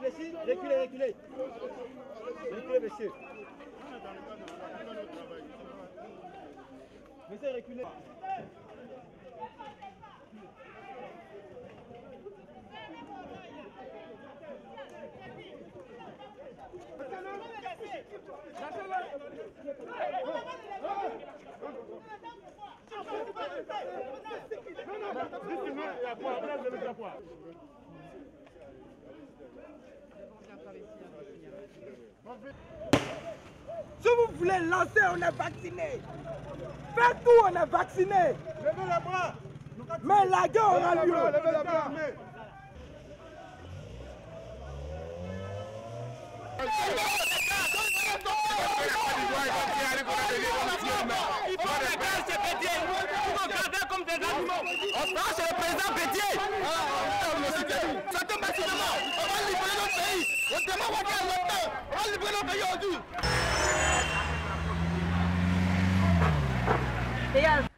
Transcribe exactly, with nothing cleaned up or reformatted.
Merci, reculez, reculez. Reculez, monsieur. Monsieur, reculez. Si vous voulez lancer, on est vacciné. Faites tout, on est vacciné. Levez les bras. Mais la guerre aura lieu. Levez les bras. Il faut regarder ces pétiers. Il faut regarder comme des animaux. On passe le président Pétier. Ça tombe massivement. On va libérer notre pays. On demande à quel longtemps. On va libérer notre pays aujourd'hui.